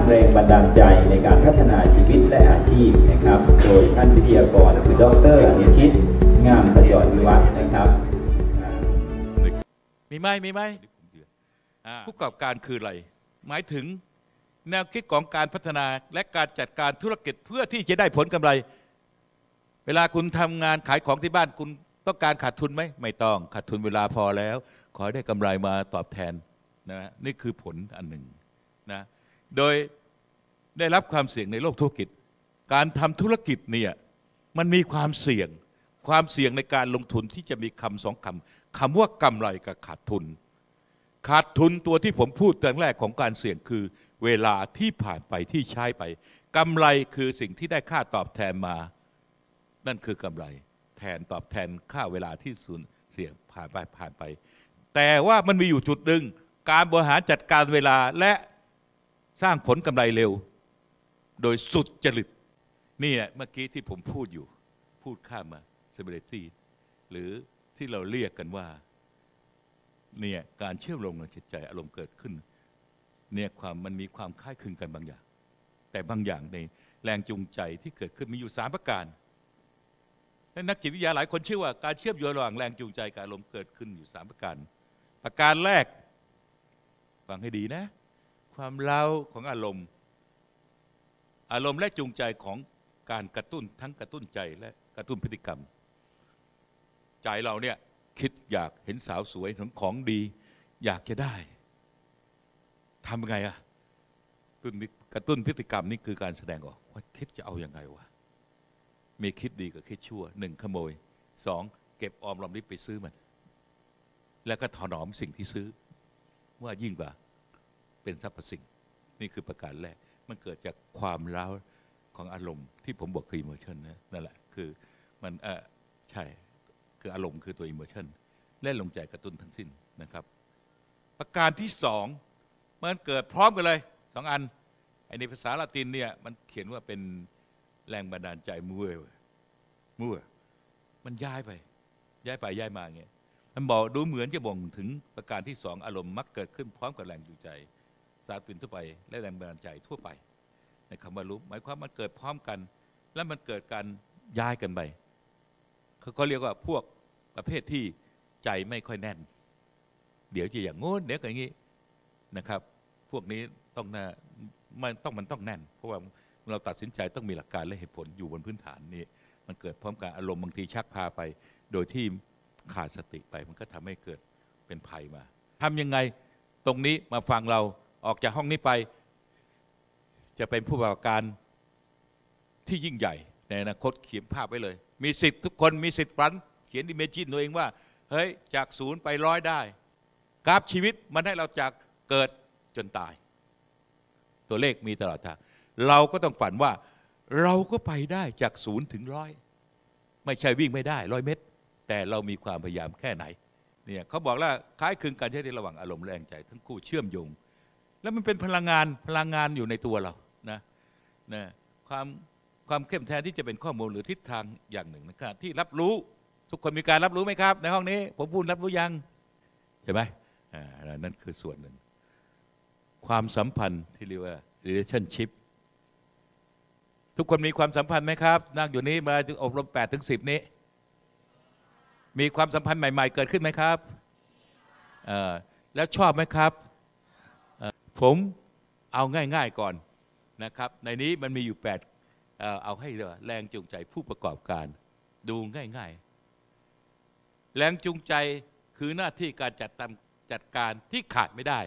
แรงบันดาลใจในการพัฒนาชีวิตและอาชีพนะครับโดยท่านวิทยากรคือดร.อนุชิตงามขจรวิวัฒน์นะครับมีไหมผู้ประกอบการคืออะไรหมายถึงแนวคิดของการพัฒนาและการจัดการธุรกิจเพื่อที่จะได้ผลกำไรเวลาคุณทำงานขายของที่บ้านคุณต้องการขาดทุนไหมไม่ต้องขาดทุนเวลาพอแล้วขอให้ได้กำไรมาตอบแทนนะนี่คือผลอันหนึ่งนะโดยได้รับความเสี่ยงในโลกธุรกิจการทำธุรกิจเนี่ยมันมีความเสี่ยงในการลงทุนที่จะมีคำสองคำว่ากำไรกับขาดทุนตัวที่ผมพูดตอนแรกของการเสี่ยงคือเวลาที่ผ่านไปที่ใช้ไปกำไรคือสิ่งที่ได้ค่าตอบแทนมานั่นคือกำไรตอบแทนค่าเวลาที่สูญเสียผ่านไปแต่ว่ามันมีอยู่จุดหนึ่งการบริหารจัดการเวลาและสร้างผลกำไรเร็วโดยสุดจริตนี่แหละเมื่อกี้ที่ผมพูดข้ามมา stability หรือที่เราเรียกกันว่าเนี่ยการเชื่อมโยงในจิตใจอารมณ์เกิดขึ้นเนี่ยมันมีความคล้ายคลึงกันบางอย่างแต่บางอย่างในแรงจูงใจที่เกิดขึ้นมีอยู่3ประการและนักจิตวิทยาหลายคนเชื่อว่าการเชื่อมโยงระหว่างแรงจูงใจกับอารมณ์เกิดขึ้นอยู่3ประการแรกฟังให้ดีนะความเล้าของอารมณ์และจูงใจของการกระตุ้นทั้งกระตุ้นใจและกระตุ้นพฤติกรรมใจเราเนี่ยคิดอยากเห็นสาวสวยของดีอยากจะได้ทำไงอะกระตุ้นพฤติกรรมนี่คือการแสดงออกว่าคิดจะเอายังไงวะมีคิดดีกับคิดชั่ว1ขโมย2เก็บออมรอมริบไปซื้อมันแล้วก็ถนอมสิ่งที่ซื้อว่ายิ่งกว่าเป็นสรรพสิ่งนี่คือประการแรกมันเกิดจากความร้าวของอารมณ์ที่ผมบอกคือ emotion นั่นแหละคือมันใช่คืออารมณ์คือตัว emotion และลงใจกระตุ้นทั้งสิ้นนะครับประการที่2มันเกิดพร้อมกันเลย2อันในภาษาละตินเนี่ยมันเขียนว่าเป็นแรงบันดาลใจมัวมันย้ายมาอย่างเงี้ยมันบอกดูเหมือนจะบ่งถึงประการที่2อารมณ์มักเกิดขึ้นพร้อมกับแรงจูงใจสารพินทั่วไปและแรงบันดาลใจทั่วไปในคำว่ารู้หมายความมันเกิดพร้อมกันและมันเกิดการย้ายกันไปเขาเรียกว่าพวกประเภทที่ใจไม่ค่อยแน่นเดี๋ยวจะอย่างโน้นเดี๋ยวอย่างนี้นะครับพวกนี้ต้องแน่นเพราะว่าเราตัดสินใจต้องมีหลักการและเหตุผลอยู่บนพื้นฐานนี้มันเกิดพร้อมกับอารมณ์บางทีชักพาไปโดยที่ขาดสติไปมันก็ทำให้เกิดเป็นภัยมาทำยังไงตรงนี้มาฟังเราออกจากห้องนี้ไปจะเป็นผู้ประกอบการที่ยิ่งใหญ่ในอนาคตเขียนภาพไว้เลยมีสิทธิ์ทุกคนมีสิทธิ์ฝันเขียนอิเมจินตัวเองว่าเฮ้ยจาก0ไป100ได้กราฟชีวิตมันให้เราจากเกิดจนตายตัวเลขมีตลอดทางเราก็ต้องฝันว่าเราก็ไปได้จาก0ถึง100ไม่ใช่วิ่งไม่ได้100 เมตรแต่เรามีความพยายามแค่ไหนเนี่ยเขาบอกว่าคล้ายคลึงกันใช้ในระหว่างอารมณ์และแรงใจทั้งคู่เชื่อมโยงแล้วมันเป็นพลังงานอยู่ในตัวเรานะความเข้มแท้ที่จะเป็นข้อมูลหรือทิศทางอย่างหนึ่งนะครับที่รับรู้ทุกคนมีการรับรู้ไหมครับในห้องนี้ผมพูดรับรู้ยังใช่ไหมนั่นคือส่วนหนึ่งความสัมพันธ์ที่เรียกว่า relationship ทุกคนมีความสัมพันธ์ไหมครับนั่งอยู่นี้มาอบรม8 ถึง 10นี้มีความสัมพันธ์ใหม่ๆเกิดขึ้นไหมครับแล้วชอบไหมครับผมเอาง่ายๆก่อนนะครับในนี้มันมีอยู่8เอาให้แรงจูงใจผู้ประกอบการดูง่ายๆแรงจูงใจคือหน้าที่การจัดการที่ขาดไม่ได้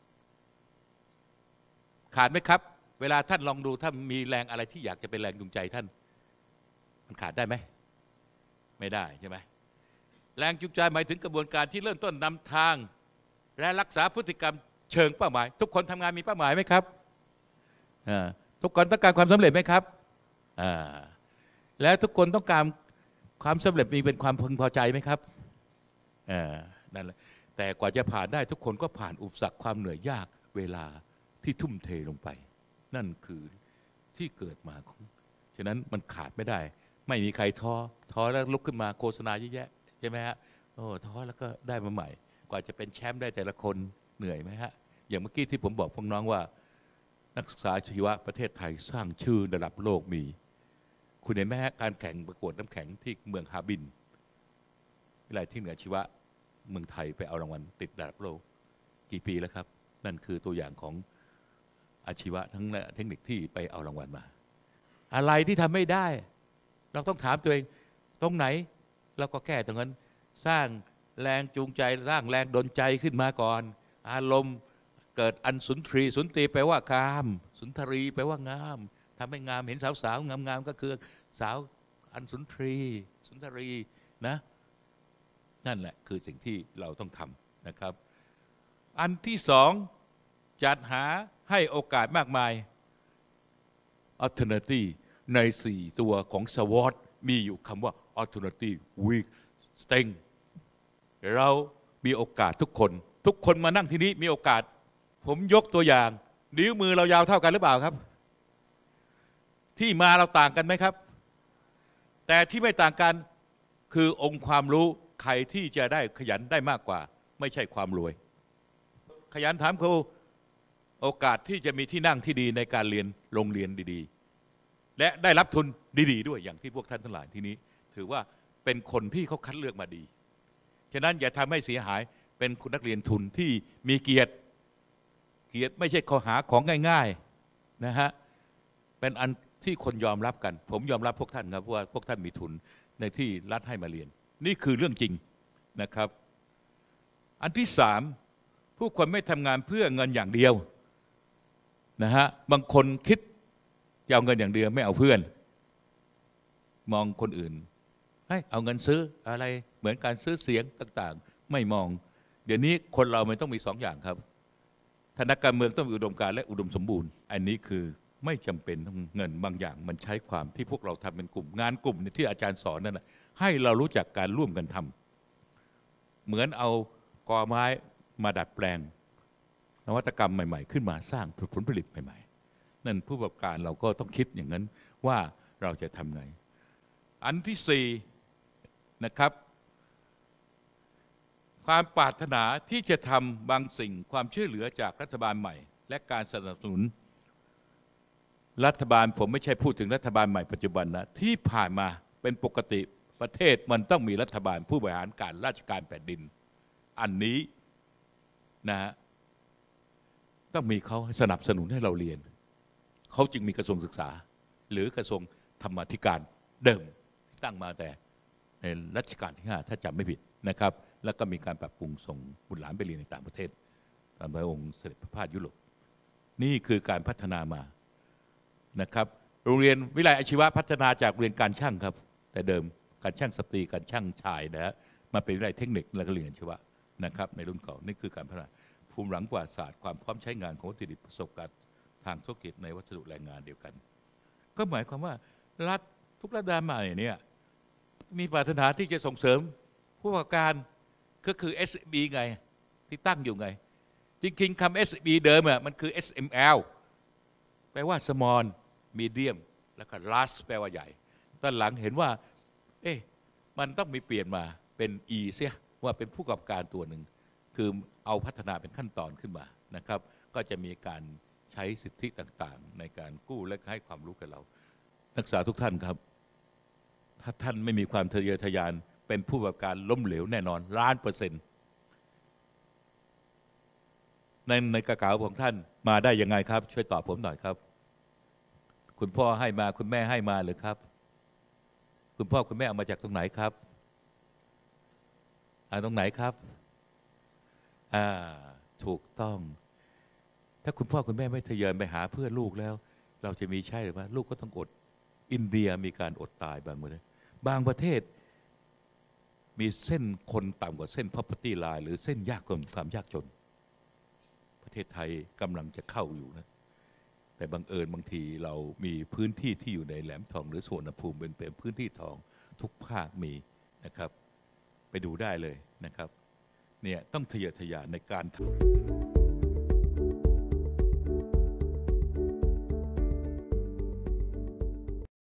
ขาดไหมครับเวลาท่านลองดูถ้ามีแรงอะไรที่อยากจะเป็นแรงจูงใจท่านมันขาดได้ไหมไม่ได้ใช่ไหมแรงจูงใจหมายถึงกระบวนการที่เริ่มต้นนำทางและรักษาพฤติกรรมเชิงเป้าหมายทุกคนทำงานมีเป้าหมายไหมครับทุกคนต้องการความสำเร็จไหมครับแล้วทุกคนต้องการความสำเร็จมีเป็นความพึงพอใจไหมครับนั่นแหละแต่กว่าจะผ่านได้ทุกคนก็ผ่านอุปสรรคความเหนื่อยยากเวลาที่ทุ่มเทลงไปนั่นคือที่เกิดมาของฉะนั้นมันขาดไม่ได้ไม่มีใครท้อแล้วลุกขึ้นมาโฆษณาเยอะแยะใช่ไหมฮะท้อแล้วก็ได้มาใหม่กว่าจะเป็นแชมป์ได้แต่ละคนเหนื่อยไหมฮะอย่างเมื่อกี้ที่ผมบอกพวกน้องว่านักศึกษาชีวะประเทศไทยสร้างชื่อระดับโลกมี คุณเห็นไหมฮะการแข่งประกวดน้ำแข็งที่เมืองฮาร์บินวิทยาลัยเทคนิคอาชีวะเมืองไทยไปเอารางวัลติดระดับโลกกี่ปีแล้วครับนั่นคือตัวอย่างของอาชีวะทั้งเทคนิคที่ไปเอารางวัลมาอะไรที่ทำไม่ได้เราต้องถามตัวเองตรงไหนเราก็แก้ตรงนั้นสร้างแรงจูงใจสร้างแรงดลใจขึ้นมาก่อนอารมณ์เกิดอันสุนทรีสุนทรีแปลว่างามสุนทรีแปลว่างามทำให้งามเห็นสาวๆงามๆก็คือสาวอันสุนทรีสุนทรีนะนั่นแหละคือสิ่งที่เราต้องทำนะครับอันที่สองจัดหาให้โอกาสมากมาย alternative ใน 4 ตัวของ SWOT มีอยู่คำว่า alternative weak strength เรามีโอกาสทุกคนมานั่งที่นี้มีโอกาสผมยกตัวอย่างนิ้วมือเรายาวเท่ากันหรือเปล่าครับที่มาเราต่างกันไหมครับแต่ที่ไม่ต่างกันคือองค์ความรู้ใครที่จะได้ขยันได้มากกว่าไม่ใช่ความรวยขยันถามครูโอกาสที่จะมีที่นั่งที่ดีในการเรียนโรงเรียนดีๆและได้รับทุนดีๆด้วยอย่างที่พวกท่านทั้งหลายที่นี้ถือว่าเป็นคนที่เขาคัดเลือกมาดีฉะนั้นอย่าทำให้เสียหายเป็นคุณนักเรียนทุนที่มีเกียรติไม่ใช่ข้อหาของง่ายๆนะฮะเป็นอันที่คนยอมรับกันผมยอมรับพวกท่านครับว่าพวกท่านมีทุนในที่รัฐให้มาเรียนนี่คือเรื่องจริงนะครับอันที่สามผู้คนไม่ทำงานเพื่อเงินอย่างเดียวนะฮะบางคนคิดจะเอาเงินอย่างเดียวไม่เอาเพื่อนมองคนอื่นให้เอาเงินซื้ออะไรเหมือนการซื้อเสียงต่างๆไม่มองเดี๋ยวนี้คนเรามันต้องมี2 อย่างครับถ้านักการเมืองต้องมีอุดมการณ์และอุดมสมบูรณ์อันนี้คือไม่จำเป็นต้องเงินบางอย่างมันใช้ความที่พวกเราทำเป็นกลุ่มงานกลุ่มที่อาจารย์สอนนั่นแหละให้เรารู้จักการร่วมกันทำเหมือนเอากอไม้มาดัดแปลงนวัตกรรมใหม่ๆขึ้นมาสร้างผลผลิตใหม่ๆนั่นผู้ประกอบการเราก็ต้องคิดอย่างนั้นว่าเราจะทำไงอันที่4นะครับความปรารถนาที่จะทำบางสิ่งความช่วยเหลือจากรัฐบาลใหม่และการสนับสนุนรัฐบาลผมไม่ใช่พูดถึงรัฐบาลใหม่ปัจจุบันนะที่ผ่านมาเป็นปกติประเทศมันต้องมีรัฐบาลผู้บริหารการราชการแผ่นดินอันนี้นะฮะต้องมีเขาสนับสนุนให้เราเรียนเขาจึงมีกระทรวงศึกษาหรือกระทรวงธรรมาธิการเดิมตั้งมาแต่ในรัชกาลที่5ถ้าจำไม่ผิดนะครับแล้วก็มีการปรับปรุงส่งบุตรหลานไปเรียนในต่างประเทศตามพระองค์เสด็จพระพาทยุโรปนี่คือการพัฒนามานะครับโรงเรียนวิทยาลัยอาชีวะพัฒนาจากโรงเรียนการช่างครับแต่เดิมการช่างสตรีการช่างชายนะฮะมาเป็นวิทยาลัยเทคนิคและก็เรียนอาชีวะนะครับในรุ่นก่อนนี่คือการพัฒนาภูมิหลังประวัติศาสตร์ความพร้อมใช้งานของวัตถุดิบประสบการณ์ทางธุรกิจในวัสดุแรงงานเดียวกันก็หมายความว่ารัฐทุกรัฐบาลใหม่เนี่ยมีปรารถนาที่จะส่งเสริมผู้ประกอบการก็คือ SME ไงที่ตั้งอยู่ไงจริงๆคำ SME เดิมมันคือ SML แปลว่า small medium แล้วก็ large แปลว่าใหญ่ตอนหลังเห็นว่ามันต้องมีเปลี่ยนมาเป็น E เสียว่าเป็นผู้ประกอบการตัวหนึ่งคือเอาพัฒนาเป็นขั้นตอนขึ้นมานะครับก็จะมีการใช้สิทธิต่างๆในการกู้และให้ความรู้กับเรานักศึกษาทุกท่านครับถ้าท่านไม่มีความทะเยอทะยานเป็นผู้ประกอบการล้มเหลวแน่นอน1,000,000%ในกระเป๋าของท่านมาได้ยังไงครับช่วยตอบผมหน่อยครับคุณพ่อให้มาคุณแม่ให้มาหรือครับคุณพ่อคุณแม่เอามาจากตรงไหนครับตรงไหนครับถูกต้องถ้าคุณพ่อคุณแม่ไม่ทะเยอไปหาเพื่อลูกแล้วเราจะมีใช่หรือไม่ลูกก็ต้องอดอินเดียมีการอดตายบางประเทศมีเส้นคนต่ำกว่าเส้น poverty line หรือเส้นยากจนความยากจนประเทศไทยกำลังจะเข้าอยู่นะแต่บังเอิญบางทีเรามีพื้นที่ที่อยู่ในแหลมทองหรือสุวรรณภูมิเป็นพื้นที่ทองทุกภาคมีนะครับไปดูได้เลยนะครับเนี่ยต้องทะเยอทะยานในการทำ